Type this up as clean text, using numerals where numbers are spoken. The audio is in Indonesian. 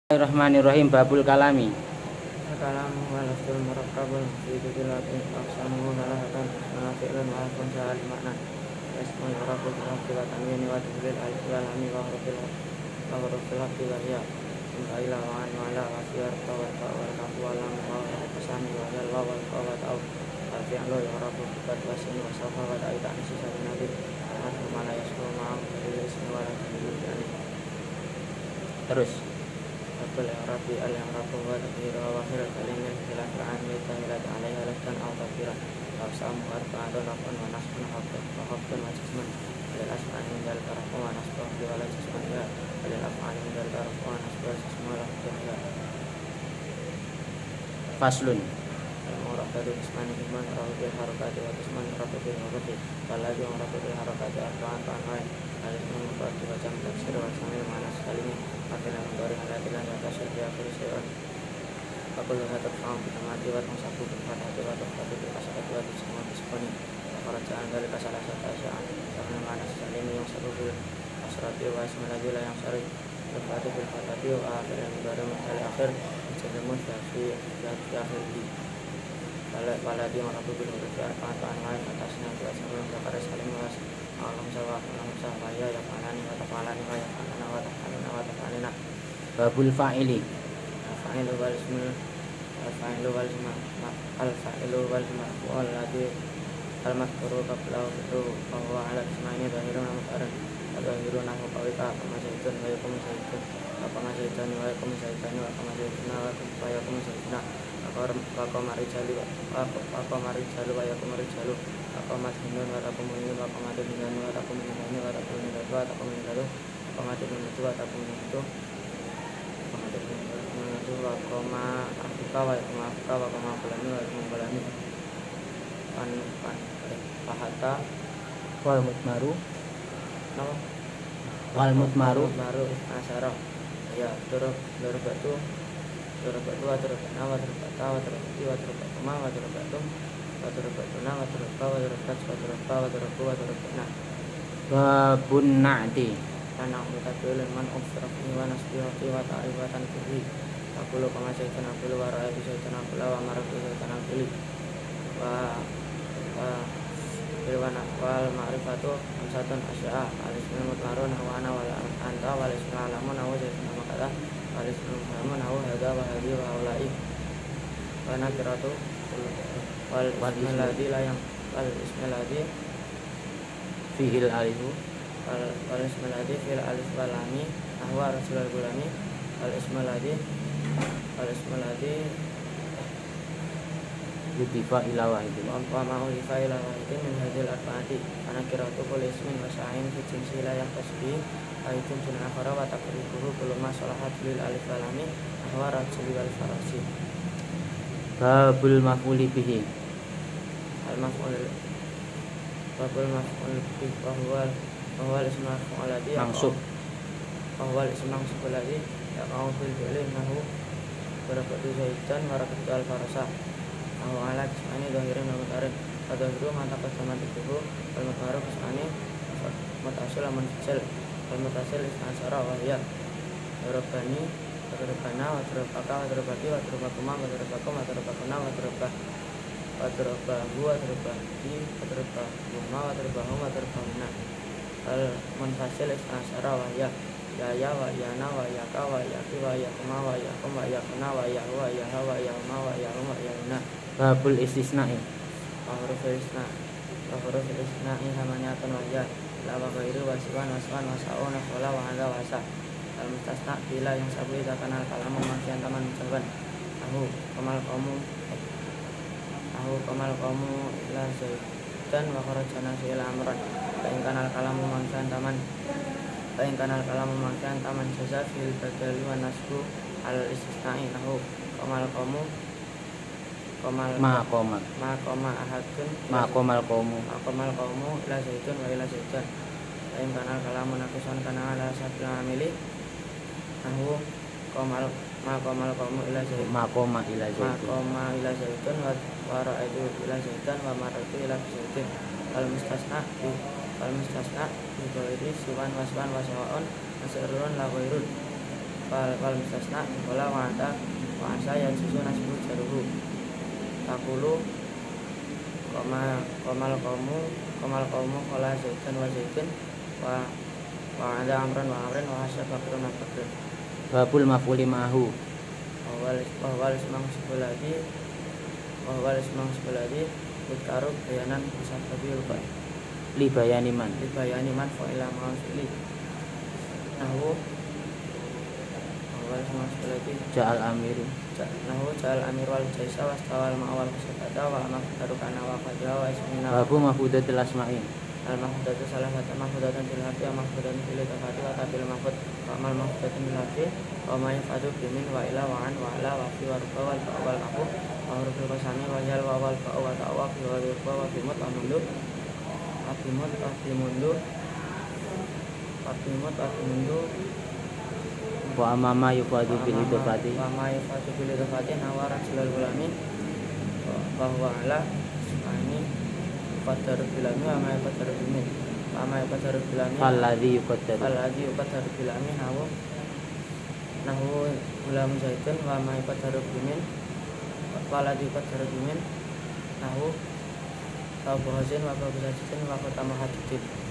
Bismillahirrahmanirrahim. Babul kalami. Kalamu walafzul murakkabun fi dilatin aqsamu salahatan isma fi'lun wa harfun sa'al makna ismun yurabu bi wa tanwini wa tadlil al-kalami wa hurufil haqqi wa hiya ila wa an wa la wa siyar wa kafu wa lam wa qasami wa yal wa wa ta'u al-fi'lu yurabu bi wa sin wa safa wa ta'ita ansi sabinabi wa ma la yasmu ma'am bil ismi wa la tadlil. Terus Al-Arabi al-Arabu wa tadhira wa akhir kalimin khilaf al-amil tahilat alaiha laftan aw tafira awsam arba'atun rafun wa nasbun hafdun wa jisman alil asma'ani min dal tarafu wa nasbun bi wala jisman ya alil af'ani min dal tarafu wa nasbun wa jisman lafdun ya faslun. Al-Murabadu ismani iman rahu bil harakati wa jisman rahu bil harakati walaju rahu bil harakati arba'an ta'anwain al-ismu mufrad wa jam' taksir wa samil manas kalimi akhirnya mendorong hal-hal yang tasir di akhir seorang aku lihat terfaham kita mati wa tangsabu berfatah wa terfatu berkasat wa semua disponi kerajaan dari kasalah satasaan karena manas salim yang serubil asrati wa ismaladila yang sari berfatu berfatah wa akhirnya mendorong hal akhir mencedemun dari akhir di pada dia orang tuh belum berbicara pengetahuan lain atasnya dua sebelum berkara saling luas alam sawah ya panani wa tafalani wa ya panana wa tafalina wa tafalina. Babul fa'ili. Fa'ilu wal ismu al-fa'ilu wal ismu al-fa'ilu wal ismu walladhi al-madhkuru qablahu itu bahwa ala ismaini zahirun amtaran zahirun nahu qawika kama zaitun wa yakum zaitun wa kama zaitun wa yakum zaitun wa kama zaitun wa yakum zaitun Wakomari jalu wa yakumari jalu wakomat hinun wa takumunun wa komat hinun wa takumunun wa takumunun wa takumunun wakomat hinun wa takumunun wa koma afika wa yakuma afika wa koma bulani wa yakuma bulani pahata Wal mutmaru. nama Wal mutmaru. asara ya turut batu wa turubana wa turubata wa turubati wa turubakuma wa turubatum wa turubatuna wa turubba wa turubat wa turubba wa turubu wa turubana. Babun na'ti. Tanah mutabil man ufrafi wa nasbihati wa ta'rifatan fihi aqulu kama syaitan aqulu wa ra'aytu syaitan aqulu wa maratu syaitan aqulu wa bilwana wal ma'rifatu amsatun asya'a alismul mutmarun wa ana wal anta wal ismul alamun wa syaitan makata walismul muhammad wa hadha wa hadhi wa haulai wa nakiratu wal ismul ladhi layang wal ismul ladhi Fihil alifu. wal ismul ladhi fil alif wal lami ahwa rasulul gulami wal ismul ladhi Yutifa ila wahidin. wa ma'u lifa ila wahidin min hadhil arba'ati wa nakiratu kulli ismin wa sa'in fi jinsi la yaqtasbi aitum tun akhara wa taqribuhu kullu ma salahat lil alif wal lami ahwa rasul wal farasi. Babul maf'uli bihi. Babul maf'ul bihi wa huwa ismu maf'ul ladhi Mangsub. ismu mangsub ladhi yaqa'u fil fi'li nahu barakatu zaitan barakatu al farasa ahu ala kismani zahirin wa mutarin wa zahiru mantaqas sama dikuhu wal mutaru kismani mutasil aman fisil wal mutasil isnansara wa hiya darabani wa darabana wa darabaka wa darabati wa darabakuma wa darabakum wa darabakuna wa darabahu wa darabahi wa darabahuma wa darabahum wa darabahuna al munfasil isnansara wa hiya ya wa yana wa yaka wa yaki wa yakuma wa yakum wa yakuna wa yahu wa yaha wa yahuma wa yahum wa yahuna. Babul istisna'i. Hurufil istisna'i hamaniyatun wa ya la wa ghairu wa siwan wa sa'un wa qala wa hadza wa sa al mustasna bila yang sabu idza kana al kalamu makian taman mencaban ahu kamal qamu ila zaitan wa kharajana ila amran fa in kana al kalamu makian taman jaza fil badal wa nasbu al istisna'i nahu kamal qamu ma qoma ahadun Ma qomal qawmu. ila zaitun wa ila zaitan fa in kana kalamun naqisan kana ala sabil amili nahu ma qomal qawmu ila zaitun Ma qoma ila zaitun. ila zaitun wa ra'aytu ila zaitan wa maratu ila zaitin al mustasna bi ghairi siwan waswan wa sawa'un nasrun la ghairun wal mustasna wala wa asa yang susu nasbu jaruhu takulu komal komu kola zaitun wa zaitun wa ada amran wa hasya bakrun wa bakrun. Babul maf'uli ma'hu. Wawal semang sebeladi Utaru bayanan musababi rupa Li bayani man. Fa'ila ma'un fi'li Nahu Wawal semang sebeladi Ja'al amiru. Ja'al amir wal jaisa wastawal ma'awal kusabada wa amak darukana wa fadha wa ismina. Babu mahfudatil asma'i. Al-mahfudatu salah satu mahfudatun bil hafi wa mahfudatun bil tafati wa tabil mahfud wa amal mahfudatun bil hafi wa ma yafadu bimin wa ila wa an wa ala wa fi wa rupa wal fa'a wal aku wa hurufil qasami wa yal wa wal fa'a wa ta'wa fi wa rupa wa bimut wa mundu Wa amama yufadu bil idofati. wa ma yafadu bil tafati nawara jalal gulamin bahwa ala ani qadar bilami wa ma qadar bimin wa ma qadar bilami Falladhi yuqaddaru. bilami nahu ulam zaitun wa ma qadar bimin falladhi qadar bimin nahu sabu hazin wa babu zaitun wa qadama hadidin.